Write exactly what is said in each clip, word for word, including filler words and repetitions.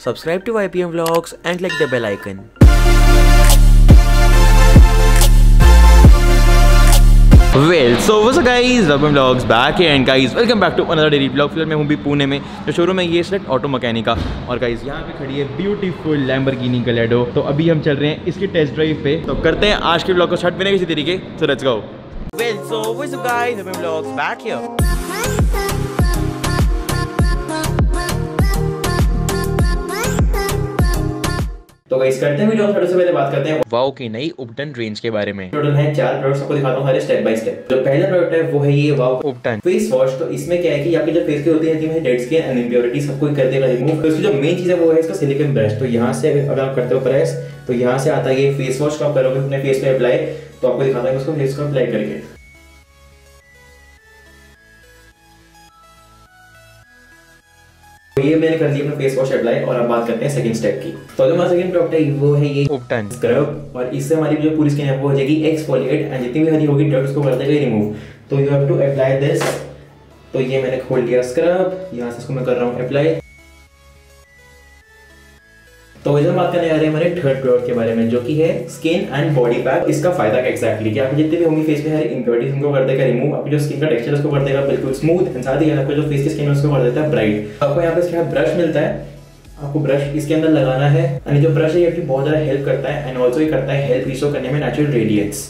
Subscribe to Y P M Vlogs and click the bell icon. Well, so what's up guys, Y P M Vlogs back and guys welcome back to another daily vlog। फिर मैं हूँ भी पुणे में जो showroom है ये select auto मैकेनिका और guys यहाँ पे खड़ी है ब्यूटीफुल लैम्बोर्गिनी गैलेडो। तो अभी हम चल रहे हैं इसकी टेस्ट ड्राइव पे, तो करते हैं आज के व्लॉग को स्टार्ट बिना किसी तरीके। So let's go. Well, so what's up guys, Y P M Vlogs back here। तो गाइस करते हैं वीडियो, थोड़े से पहले बात करते हैं वाओ की नई उपटन रेंज के बारे में। टोटल है चार प्रोडक्ट्स, आपको दिखाता हूँ हर स्टेप बाय स्टेप। जो पहला प्रोडक्ट है वो है ये वाओ उपटन फेस वॉश। तो इसमें क्या है कि आपके जो फेस के होते हैं जिनमें डेड स्किन एंड इम्प्योरिटी सबको कर देगा रिमूव। तो इसकी जो मेन चीज है वो है इसका सिलिकॉन ब्रश। तो यहाँ से अगर आप करते हो प्रेस तो यहाँ से आता है ये फेस वॉश का, आप करोगे अपने फेस पे अप्लाई। तो आपको दिखाता है उसको फेस को अप्लाई करके। तो ये मैंने कर लिया अपना फेस वॉश अप्लाई और अब बात करते हैं सेकंड स्टेप की। तो जो हमारा सेकंड प्रोडक्ट है वो है ये उपटन स्क्रब और इससे हमारी जो पूरी स्किन है वो हो जाएगी एक्सफोलिएट एंड जितनी भी हरी होगी डर्ट उसको कर देगा रिमूव। तो you have to apply this. तो ये मैंने खोल लिया स्क्रब, यहाँ से इसको मैं कर रहा हूँ अप्लाई। तो इधर बात करने आ रहे हैं हमारे थर्ड प्रोडक्ट के बारे में जो कि है स्किन एंड बॉडी पैक। इसका फायदा क्या एक्जैक्टली कि आपके जितने भी होंगी फेस में हर इम्प्योरिटीज उनको कर देगा रिमूव। आपकी जो स्किन का टेक्सचर उसको कर देगा बिल्कुल स्मूथ एंड साथ ही आपको जो फेस की स्किन है उसको कर देता है ब्राइट। आपको यहाँ पे इसके ब्रश मिलता है, आपको ब्रश इसके अंदर लगाना है एंड जो ब्रश है ये आपकी बहुत ज्यादा हेल्प करता है एंड ऑल्सो ये करता है हेल्प रिस्टोर करने में natural radiance.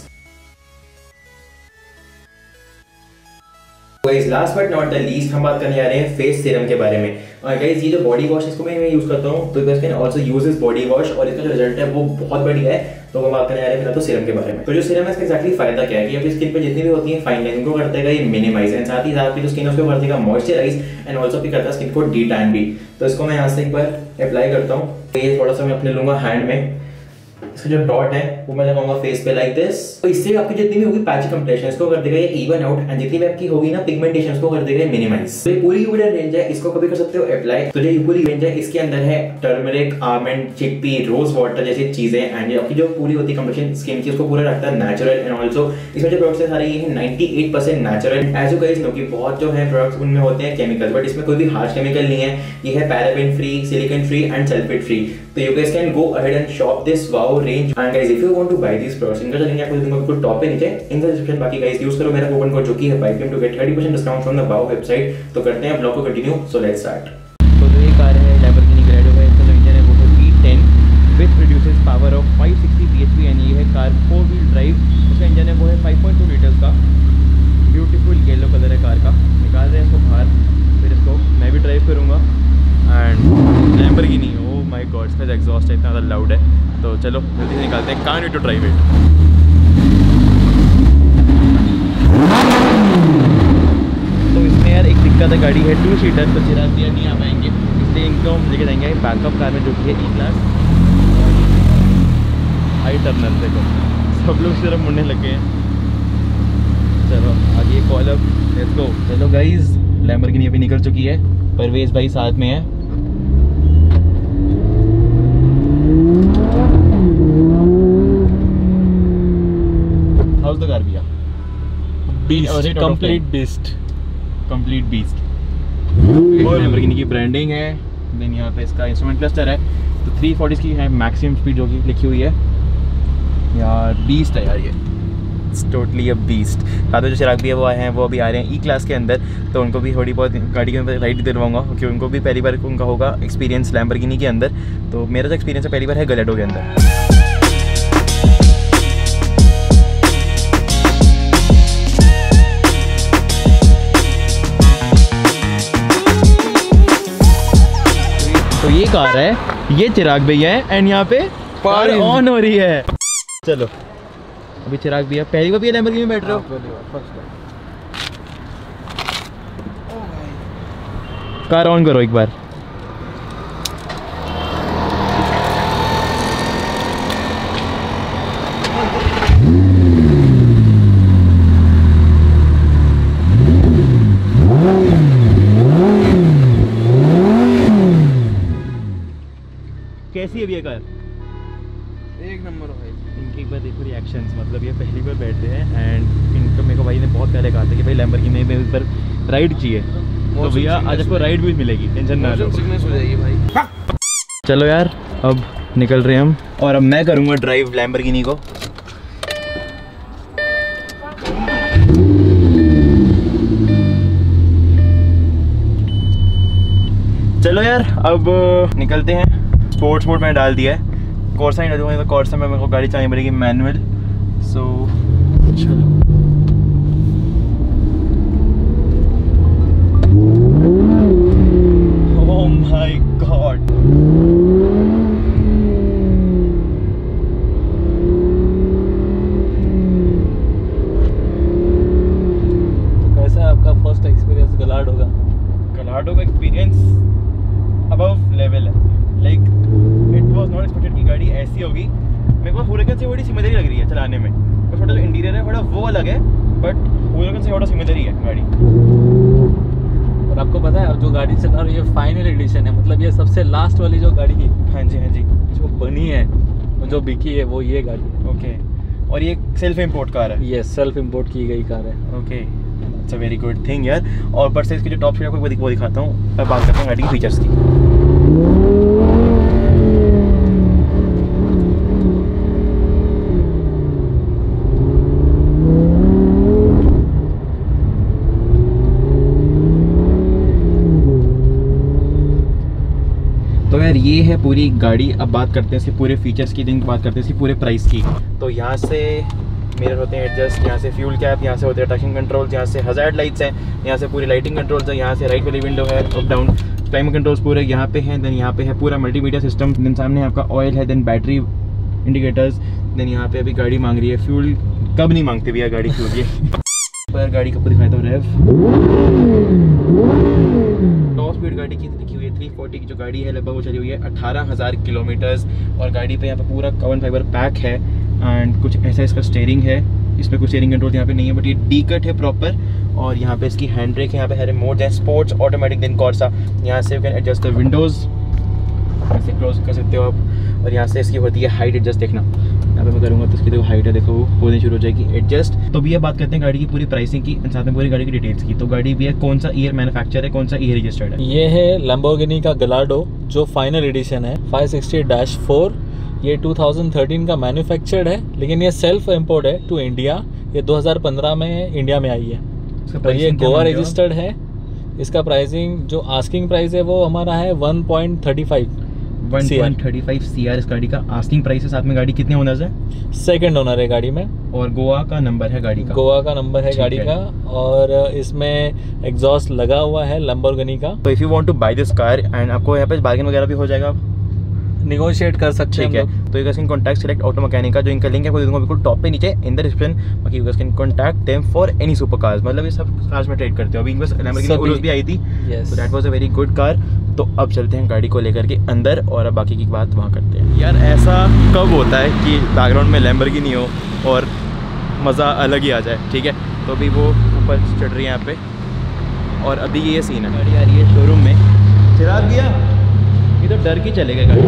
Guys last but not the least हम बात करने जा रहे हैं फेस सीरम के बारे में। और गाइस ये जो बॉडी वॉश इसको मैं यूज करता हूँ तो you can also use this body wash और इसका जो रिजल्ट है वो बहुत बढ़िया है। तो हम बात करने जा रहे हैं तो सीरम के बारे में। तो जो सीरम है इसका एक्जैक्टली फायदा क्या है कि आपकी स्किन पे जितनी भी होती है फाइन लाइन को कर देगा ये मिनिमाइज एंड साथ ही साथ आपकी जो स्किन है उसको कर देगा मॉइस्चराइज एंड ऑल्सो भी करता है स्किन को डी टैन भी। तो इसको मैं यहाँ से एक बार अप्लाई करता हूँ। तो ये थोड़ा सा मैं अपने लूंगा हैंड में, इसका जो डॉट है वो मैं लगाऊंगा फेस पे लाइक दिस। तो इससे आपकी जितनी भी होगी पैची कंप्लेक्शन इसको कर देगा ये इवन आउट एंड जितनी भी आपकी होगी ना पिगमेंटेशन उसको कर देगा मिनिमाइज। तो ये पूरी यूविडर रेंज है, इसको कभी कर सकते हो अप्लाई। तो जो पूरी रेंज है इसके अंदर है turmeric, almond, chickpea, rose water जैसी चीजें एंड आपकी जो पूरी होती है कंप्लेक्शन स्किन की उसको पूरा रखता है नेचुरल एंड ऑल्सो इसमें जो प्रोडक्ट्स है सारे ये है अट्ठानवे percent natural. As you guys know कि बहुत जो है प्रोडक्ट्स उनमें होते हैं केमिकल, बट इसमें कोई भी हार्श केमिकल नहीं है। ये है paraben free, silicone free and sulphate free. तो you guys can go ahead and shop this wow range and guys if you want to buy this products इनका लिंक आपको दूंगा टॉप पे नीचे इन द डिस्क्रिप्शन। बाकी guys use करो मेरा coupon code जो कि है Y P M to get thirty percent discount from the wow website. तो करते हैं ब्लॉग को कंटिन्यू। So let's start. तो जो ये कार है लैम्बोर्गिनी गैलेडो है, इसका जो इंजन है वो है V ten with produces power of five sixty B H P and ये है कार फोर व्हील ड्राइव। इसका इंजन है वो है फाइव पॉइंट टू लीटर्स का। ब्यूटीफुल येलो कलर है कार का। निकाल रहे हैं इसको बाहर, फिर इसको मैं भी ड्राइव करूँगा and Lamborghini oh my god इसका जो एग्जॉस्ट है इतना ज़्यादा लाउड है। तो चलो जल्दी से निकालते हैं, can't wait to drive it. तो इसमें यार एक दिक्कत है, गाड़ी है टू सीटर तो चिराग दिया नहीं आ पाएंगे, इसलिए इनको हम लेके जाएंगे बैकअप कार में जो कि है ई क्लास हाई टर्नर। देखो सब लोग सिर्फ मुड़ने लगे हैं। चलो आगे कॉल अप, लेट्स गो। चलो गाइज लैम्बोर्गिनी अभी निकल चुकी है, परवेज भाई साथ में है। हाउस द कार भैया? Beast, complete beast, complete beast. Lamborghini की ब्रांडिंग है, देन यहाँ पे इसका इंस्ट्रूमेंट क्लस्टर है। तो थ्री फोर्टी की है मैक्सिमम स्पीड जो कि लिखी हुई है यार। बीस्ट है यार ये, टोटली अ बीस्ट। साथ में जो चिराग भी है वो आए हैं, वो अभी आ रहे हैं ई क्लास के अंदर। तो उनको भी थोड़ी बहुत गाड़ी के अंदर राइड दिलवाऊंगा क्योंकि उनको भी पहली बार उनका होगा एक्सपीरियंस लैम्बोर्गिनी के अंदर। तो मेरा जो एक्सपीरियंस है पहली बार है गैलेडो के अंदर। तो ये कार है, ये चिराग भैया है एंड यहाँ पे कार ऑन हो रही है। चलो अभी चिराग भैया पहली बार भी लैम्बोर्गिनी में बैठ रहे हो? कार ऑन करो एक बार। कैसी है ये कार? एक नंबर है। इनके एक बार देखो रिएक्शंस, मतलब ये पहली बार बैठते हैं एंड इनको मेरे को भाई ने बहुत पहले कहा था कि भाई लैम्बोर्गिनी में इस पर राइड चाहिए। तो भैया आज आपको राइड भी मिलेगी, टेंशन ना लो। सिकनेस हो जाएगी भाई। चलो यार अब निकल रहे हैं हम, और अब मैं करूँगा ड्राइव लैम्बोर्गिनी को। चलो यार अब निकलते हैं। स्पोर्ट्स मोड मैंने डाल दिया है, कोर्सा ही ना दूँगा तो कोर्सा में मेरे को गाड़ी चलानी पड़ेगी मैनुअल। सो चलो ओह माय गॉड, कैसा है आपका फर्स्ट एक्सपीरियंस गलाडो का? गलाडो का एक्सपीरियंस अबव लेवल है। Like it was not expected कि गाड़ी ऐसी होगी। मेरे को हुरिकेन से बड़ी सिमिलर लग रही है चलाने में, तो थोड़ा जो इंटीरियर है थोड़ा वो अलग है, बट हुरिकेन से थोड़ा सिमिलर ही है गाड़ी। और आपको पता है जो गाड़ी चला रही है फाइनल एडिशन है, मतलब ये सबसे लास्ट वाली जो गाड़ी है, हाँ जी हाँ जी, जो बनी है जो बिकी है वो ये गाड़ी है। ओके, और ये सेल्फ इम्पोर्ट कार है? ये सेल्फ इम्पोर्ट की गई कार है। Okay, it's a very good thing यार। और ऊपर से इसकी जो टॉप स्पीड आपको वो दिखाता हूँ। अब बात करते हैं गाड़ी के फीचर्स की। तो यार ये है पूरी गाड़ी। अब बात करते हैं इसके पूरे फीचर्स की, दिन बात करते हैं इसकी पूरे प्राइस की। तो यहाँ से मिरर होते हैं एडजस्ट, यहाँ से फ्यूल कैप, यहाँ से होते हैं ट्रैक्शन कंट्रोल्स, यहाँ से हज़ार्ड लाइट्स हैं, यहाँ से पूरी लाइटिंग कंट्रोल्स है, यहाँ से राइट वाली विंडो है, अप डाउन क्लाइमेट कंट्रोल्स पूरे यहाँ पे हैं। देन यहाँ पे है पूरा मल्टीमीडिया सिस्टम, देन सामने आपका ऑयल है, देन बैटरी इंडिकेटर्स, देन यहाँ पे अभी गाड़ी मांग रही है फ्यूल। कब नहीं मांगती भैया गाड़ी फ्यूल ये पर गाड़ी कब दिखाता हूँ। रेव टॉप स्पीड गाड़ी की लिखी हुई है तीन सौ चालीस की जो गाड़ी है लगभग वो चली हुई है अठारह हज़ार किलोमीटर्स। और गाड़ी पे यहाँ पे पूरा कवन फाइबर पैक है एंड कुछ ऐसा इसका स्टेयरिंग है। इसमें कुछ स्टेयरिंग कंट्रोल यहाँ पे नहीं है, बट ये डी कट है प्रॉपर। और यहाँ पे इसकी हैंड ब्रेक है, यहाँ पे है रिमोट है, स्पोर्ट्स ऑटोमेटिक, देन कॉर्सा। यहाँ से you can adjust the windows, ऐसे क्लोज कर सकते हो आप। और यहाँ से इसकी होती है हाइट एडजस्ट, देखना यहाँ पे मैं करूँगा तो इसकी देखो हाइट है, देखो वो होनी शुरू हो जाएगी एडजस्ट। तो भी ये बात करते हैं गाड़ी की पूरी प्राइसिंग की, साथ में पूरी गाड़ी की डिटेल्स की। तो गाड़ी भी है कौन सा ईयर मैन्युफैक्चर है, कौन सा ईयर रजिस्टर्ड है? ये है लैम्बोर्गिनी का गलाडो जो फाइनल एडिशन है फाइव सिक्सटी डैश फोर। ये टू थाउजेंड थर्टीन का मैन्युफैक्चर्ड है, लेकिन ये सेल्फ इम्पोर्ट है टू इंडिया। ये दो हज़ार पंद्रह में इंडिया में आई है और ये गोवा रजिस्टर्ड है। इसका प्राइसिंग जो आस्किंग प्राइस है वो हमारा है one point thirty five one point thirty five C R इस गाड़ी का आस्किंग प्राइस है। साथ में गाड़ी कितने ओनर्स है? सेकंड ओनर है गाड़ी में, और गोवा का नंबर है गाड़ी का? गोवा का नंबर है गाड़ी का, और इसमें एग्जॉस्ट लगा हुआ है लैम्बोर्गिनी का। तो if you want to buy this car and आपको यहाँ पे बार्गेन वगैरह भी हो जाएगा, निगोशिएट कर सकते हैं। ठीक है, तो you can contact select auto mechanic का, जो इनका लिंक है आपको दे दूंगा बिल्कुल टॉप पे नीचे इन द डिस्क्रिप्शन। बाकी you can contact them for any super cars, मतलब ये सब कार्स में ट्रेड करते हो। अभी बस लैम्बोर्गिनी उरुस भी आई थी, तो that was a very good car. तो अब चलते हैं गाड़ी को लेकर के अंदर और अब बाकी की बात वहाँ करते हैं। यार ऐसा कब होता है कि बैकग्राउंड में लैम्बोर्गिनी हो और मज़ा अलग ही आ जाए, ठीक है। तो अभी वो ऊपर चढ़ रही है यहाँ पे, और अभी ये सीन है, गाड़ी आ रही है शोरूम में। चिराग गया, ये तो डर के चलेगा गाड़ी।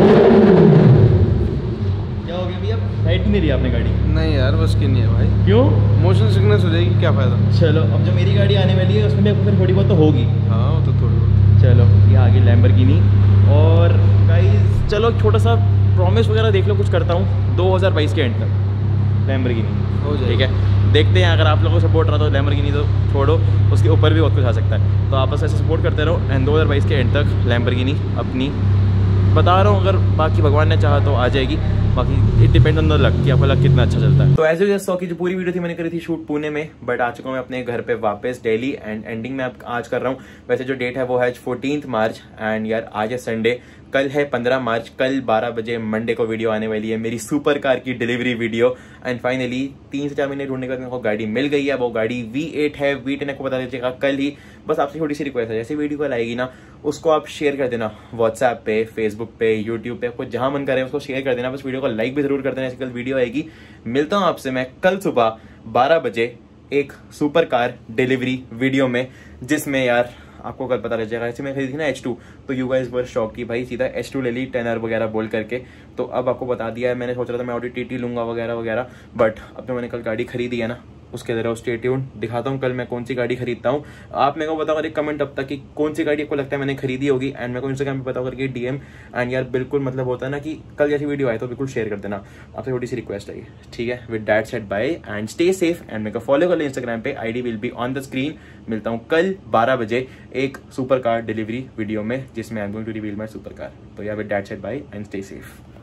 क्या हो गया भैया, साइड भी नहीं रही आपने गाड़ी? नहीं यार बस की नहीं है भाई। क्यों? मोशन सिकनेस हो जाएगी, क्या फ़ायदा। चलो अब जो मेरी गाड़ी आने वाली है उसमें भी आपको फिर थोड़ी बहुत तो होगी। हाँ वो तो थोड़ी बहुत। चलो ये आगे लैम्बोर्गिनी। और गाइस चलो छोटा सा प्रॉमिस वगैरह देख लो, कुछ करता हूँ दो हज़ार बाईस के एंड तक लैम्बोर्गिनी हो जाएगी, ठीक है। देखते हैं, अगर आप लोगों को सपोर्ट रहा तो लैम्बोर्गिनी तो छोड़ो, उसके ऊपर भी बहुत कुछ आ सकता है। तो आप बस ऐसे सपोर्ट करते रहो एंड दो हज़ार बाईस के एंड तक लैम्बोर्गिनी अपनी, बता रहा हूँ, अगर बाकी भगवान ने चाहा तो आ जाएगी। बाकी it depend on the luck कि आपका लक कितना अच्छा चलता है। तो एज यू जस्ट सॉ की जो पूरी वीडियो थी मैंने करी थी शूट पुणे में, बट आ चुका हूँ मैं अपने घर पे वापस दिल्ली एंड एंडिंग में अब आज कर रहा हूँ। वैसे जो डेट है वो है फोर्टीन्थ मार्च एंड यार आज है संडे, कल है पंद्रह मार्च। कल बारह बजे मंडे को वीडियो आने वाली है मेरी सुपर कार की डिलीवरी वीडियो। एंड फाइनली तीन से चार महीने ढूंढने के बाद मेरे को गाड़ी मिल गई है। वो गाड़ी वी एट है, वी टेन आपको बता दीजिएगा कल ही। बस आपसे छोटी सी रिक्वेस्ट है, जैसे वीडियो कल आएगी ना उसको आप शेयर कर देना व्हाट्सएप पे, फेसबुक पे, यूट्यूब पे, आपको जहां मन करे उसको शेयर कर देना। बस वीडियो को लाइक भी जरूर कर देना। ऐसी कल वीडियो आएगी। मिलता हूं आपसे मैं कल सुबह बारह बजे एक सुपर कार डिलीवरी वीडियो में, जिसमें यार आपको कल पता लग जाएगा। ऐसे मैं खरीदी थी ना एच टू, तो यू गाइस वर शॉक की भाई सीधा एच टू ले ली टेन आर वगैरह बोल करके। तो अब आपको बता दिया है, मैंने सोच रहा था मैं ऑडी टी टी लूंगा वगैरह वगैरह, बट अब तो मैंने कल गाड़ी खरीदी है ना, उसके अंदर स्टे ट्यून्ड। दिखाता हूँ कल मैं कौन सी गाड़ी खरीदता हूँ। आप मेरे को बताओ एक कमेंट अब तक कि कौन सी गाड़ी आपको लगता है मैंने खरीदी होगी, एंड मेरे को इंस्टाग्राम पे बताओ करके डीएम। एंड यार बिल्कुल मतलब होता है ना कि कल जैसी वीडियो आए तो बिल्कुल शेयर कर देना, आपसे छोटी सी रिक्वेस्ट है, ठीक है। With that said bye and stay safe, and मेरे को फॉलो कर ले इंस्टाग्राम पे, ID will be on the screen. मिलता हूँ कल बारह बजे एक सुपर कार डिलीवरी वीडियो में, जिसमें I am going to reveal my super car. तो यार with that said bye and stay safe.